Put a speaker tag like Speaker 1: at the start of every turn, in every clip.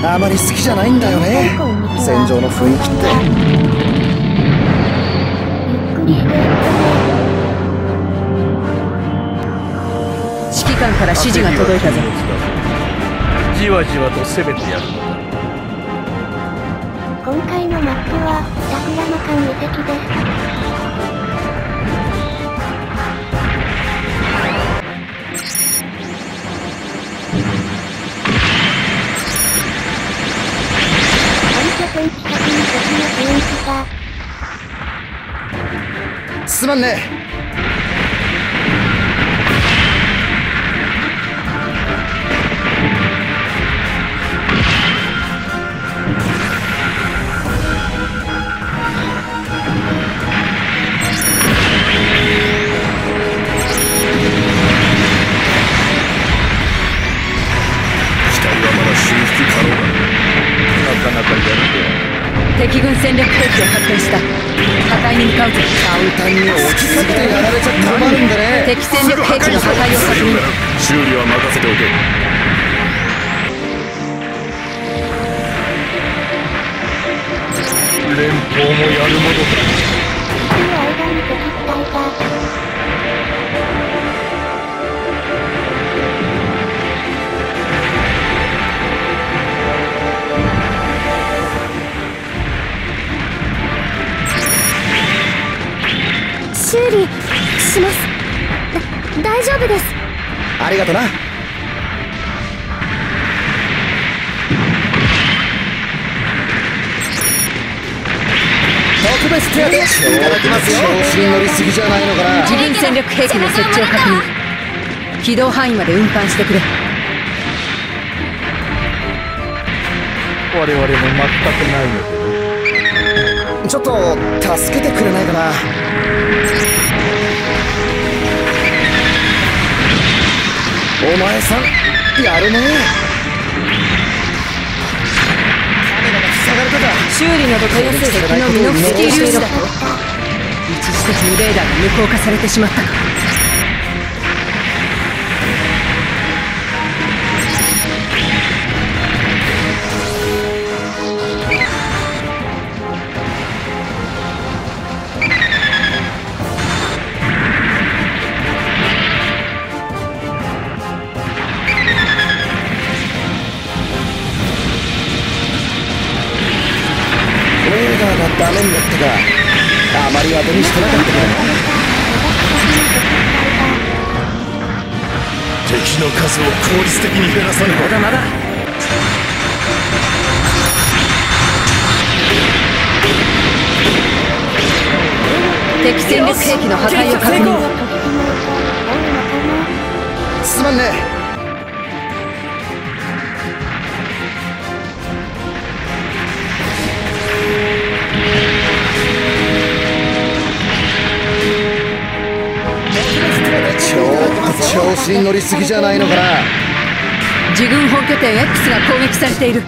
Speaker 1: あまり好きじゃないんだよね、戦場の雰囲気って。
Speaker 2: 指揮官から指示が届いたぞ。
Speaker 3: じわじわと攻めてやるのだ。
Speaker 4: 今回のマップは桜の間遺跡です。近くに敵の雰囲気が。
Speaker 1: すまんね。
Speaker 2: 敵軍戦略兵器を発見した。破壊に向かうぞ。
Speaker 1: 簡単に落ち着いてやられちゃ困るんでね。
Speaker 2: 敵戦略兵器の破壊を確認。
Speaker 5: 修理は任せておけ。
Speaker 3: 連邦もやるものだ。
Speaker 4: その間に敵機体が。
Speaker 6: 修理します。大丈夫です。
Speaker 1: ありがとな。特別手当ていただきますよ。調子に乗りすぎじゃないのかな。
Speaker 2: 自軍戦略兵器の設置を確認。軌道範囲まで運搬してくれ。
Speaker 3: 我々も全くないので。
Speaker 1: ちょっと助けてくれないかな。お前さんやるね。カメラが塞がれたか。
Speaker 2: 修理などたやすい敵のミノフスキー粒子だと。一時的にレーダーが無効化されてしまったか。
Speaker 1: ダメになったか。あまり当てにしてなかったけど。
Speaker 5: 敵の数を効率的に減らさねば。
Speaker 2: まだまだ。敵戦略兵器の破壊を確認。
Speaker 1: すまんね。調子に乗りすぎじゃないのかな。
Speaker 2: 自軍本拠点 X が攻撃されている。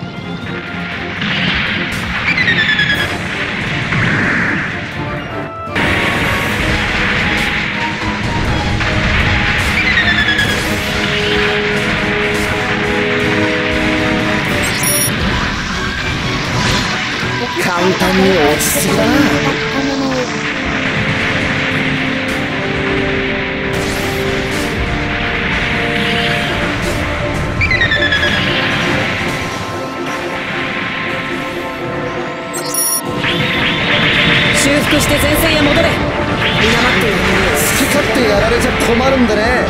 Speaker 1: 簡単に落ちすぎだな。
Speaker 2: 修復して前線へ戻れ。皆待っている。
Speaker 1: 好き勝手やられちゃ困るんでね。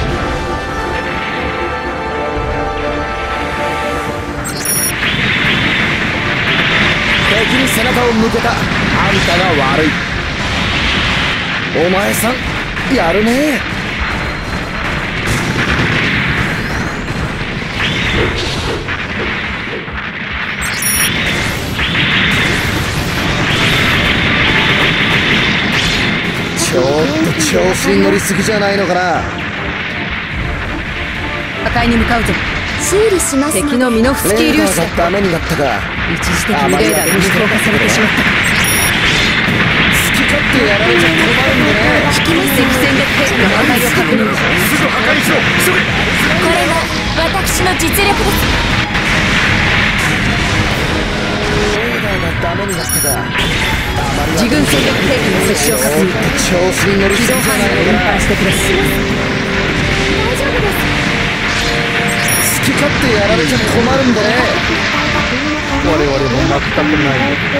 Speaker 1: 敵に背中を向けたあんたが悪い。お前さんやるね。ちょっと調子に乗りすぎじゃないのかな。
Speaker 2: 破壊に向かうぞ。
Speaker 6: 修理します。
Speaker 2: 敵のミノフスキー粒子だ。
Speaker 1: ダメになったか。
Speaker 2: 一時的にレーダーが無効化されてしまった。
Speaker 1: 好き勝手やられちゃ困るんでね。
Speaker 2: 敵戦略兵器の破壊を確認。
Speaker 5: すぐ破壊しろ。急げ。
Speaker 6: これが私の実力です。
Speaker 1: だったか。
Speaker 2: 自軍戦力兵器の接触活に
Speaker 1: 調子に乗る
Speaker 2: 軌道範囲を運搬してくれ。
Speaker 6: 大丈夫です。
Speaker 1: 好き勝手やられちゃ困るんでね。
Speaker 3: 我々も全くない。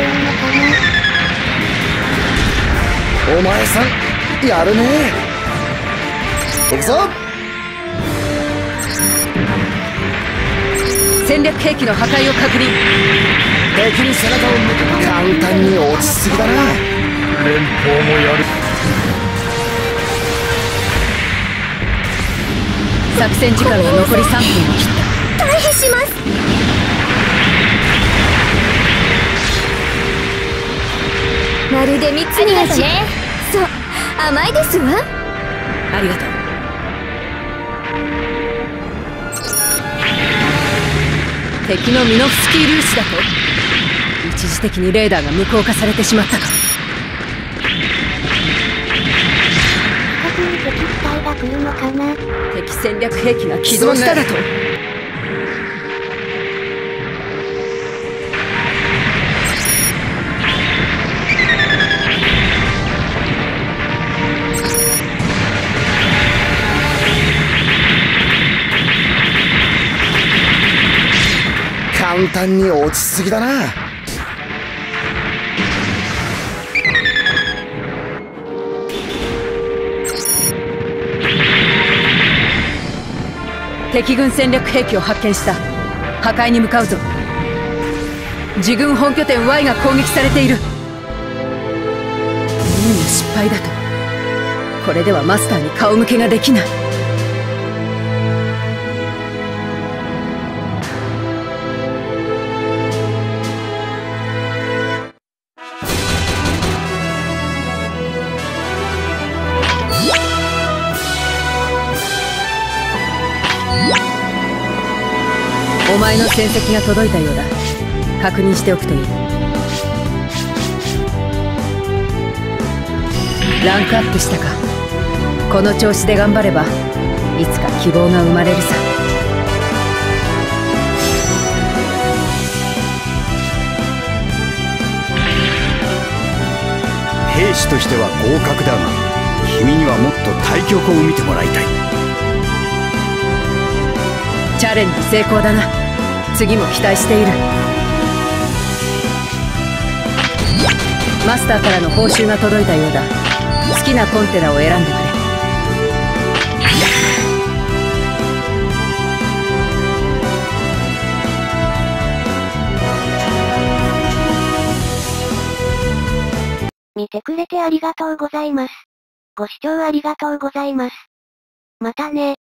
Speaker 1: お前さんやるね。行くぞ。
Speaker 2: 戦略兵器の破壊を確認。
Speaker 1: 敵に背中を向けた。簡単に落ちすぎだな。
Speaker 3: 連邦もやる。
Speaker 2: 作戦時間が残り3分を切った。
Speaker 6: 退避します。まるで蜜に味。そう、甘いですわ。
Speaker 2: ありがとう。敵のミノフスキー粒子だと。一時的にレーダーが無効化されてしまったか。
Speaker 4: 近くに敵機体が来るのかな。
Speaker 2: 敵戦略兵器が起動しただと。
Speaker 1: 簡単に落ちすぎだな。
Speaker 2: 敵軍戦略兵器を発見した。破壊に向かうぞ。自軍本拠点 Y が攻撃されている。任務失敗だと。これではマスターに顔向けができない。お前の戦績が届いたようだ。確認しておくといい。ランクアップしたか。この調子で頑張ればいつか希望が生まれるさ。
Speaker 7: 兵士としては合格だが、君にはもっと対局を見てもらいたい。
Speaker 2: チャレンジ成功だな。次も期待している。マスターからの報酬が届いたようだ。好きなコンテナを選んでくれ。
Speaker 4: 見てくれてありがとうございます。ご視聴ありがとうございます。またね。